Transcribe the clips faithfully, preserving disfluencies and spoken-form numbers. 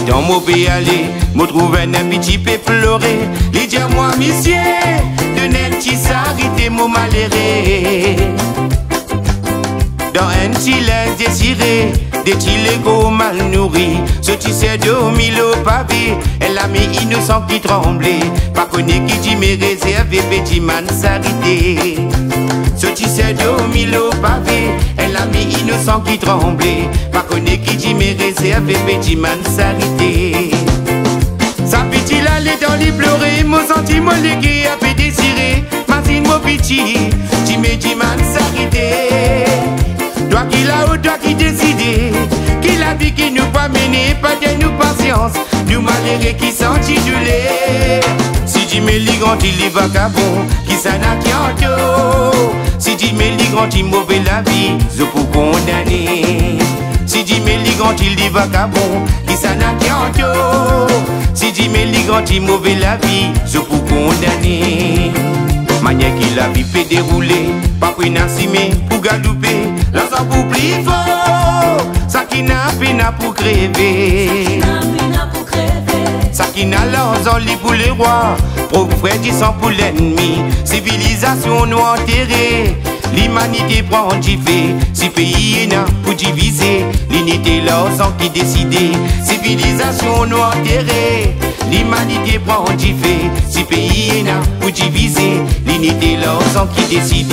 dans mon pays aller, me trouve un petit peu pleurer. Il dit à moi, monsieur, de net qui s'arrête, mon malheureux. Dans un silence désiré, des tilégos mal nourris, ce tissé de mille au pavé, elle a mis innocent qui tremblait, pas connu qui dit mais réservé, petit man s'arrêter. Ce tissé de mille au pavé, elle a mis innocent qui tremblait, pas connu qui dit mais réservé, petit man s'arrêter. Sa petite allait dans les pleurer, mon sentiment légué a fait désirer, Martine mon petit, dit mais dit man s'arrêter. Toi qui l'a ou toi qui décide, qui l'a dit qui nous pas mené, pas de nous patience, nous malheureux qui sentit du lait. Si tu me lis grand il est vagabond, qui s'en a qui en dos. Si tu me lis grand il mauvais la vie, je peux condamner. Si tu me lis grand il est vagabond, qui s'en a qui en dos. Si tu me lis grand il mauvais la vie, je peux condamner. Manière qui la vie peut dérouler, pas pour n'assimer, pour galouper, là ça pour plus fort, ça qui n'a peine pour crever, ça qui n'a l'enzon lit pour les rois, pour frère qui sont pour l'ennemi, civilisation nous enterrée, l'humanité prend du fait, si pays n'a pour diviser, l'unité l'enzon qui décide, civilisation nous enterrée. L'humanité prend du fait, si pays n'a pour diviser, l'unité l'ensemble qui décide.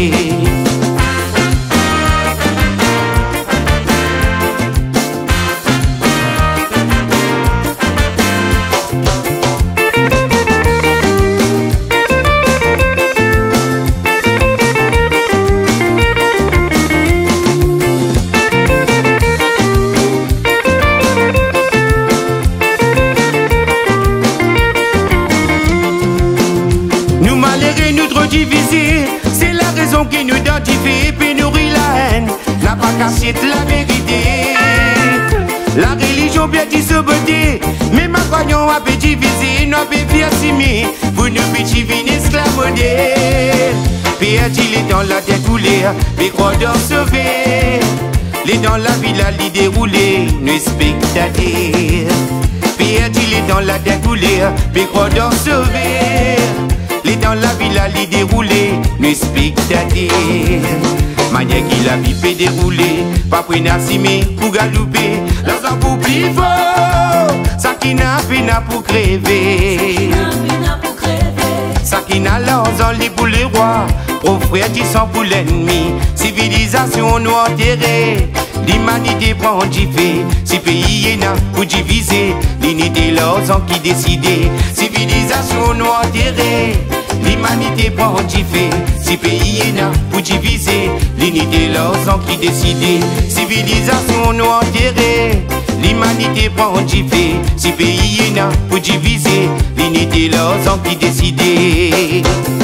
C'est la raison qui nous identifie, puis nourrit la haine, n'a pas caché la vérité. La religion bien dit se beauté, mais ma croyance a été divisée, n'a pas fait assimiler, pour nous petit vin esclavodé. Pierre il est dans la tête coulée, mais croix d'or sauvé. Les dans la ville à l'y dérouler, nous spectater. Pierre il est dans la tête coulée, mais croix d'or sauvé. Les dans la ville à l'y dérouler, nous spectater. Manière qui la vie peut dérouler, pas pour n'assimer, pour galouper, là ça pour plus fort, ça qui n'a peine pour crever, ça qui n'a l'enzon lit pour les rois, pour frères qui sont pour l'ennemi, civilisation nous enterrée, l'humanité prend du fait, si pays n'a pour diviser, l'unité l'enzon qui décide, civilisation nous enterrée. L'humanité prend du fait, si pays n'a pour diviser, l'unité l'ensemble qui décide, civilisation nous enterrée. L'humanité prend du fait, si pays n'a pour diviser, l'unité l'ensemble qui décide.